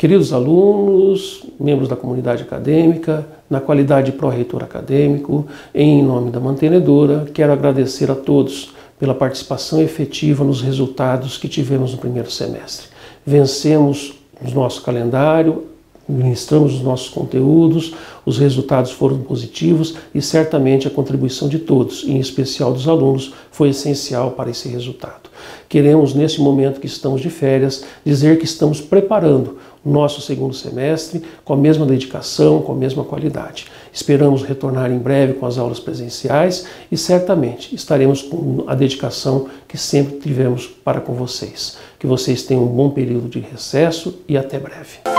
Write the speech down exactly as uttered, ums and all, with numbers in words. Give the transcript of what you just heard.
Queridos alunos, membros da comunidade acadêmica, na qualidade de pró-reitor acadêmico, em nome da mantenedora, quero agradecer a todos pela participação efetiva nos resultados que tivemos no primeiro semestre. Vencemos o nosso calendário, ministramos os nossos conteúdos, os resultados foram positivos e certamente a contribuição de todos, em especial dos alunos, foi essencial para esse resultado. Queremos, nesse momento que estamos de férias, dizer que estamos preparando o nosso segundo semestre com a mesma dedicação, com a mesma qualidade. Esperamos retornar em breve com as aulas presenciais e certamente estaremos com a dedicação que sempre tivemos para com vocês. Que vocês tenham um bom período de recesso e até breve.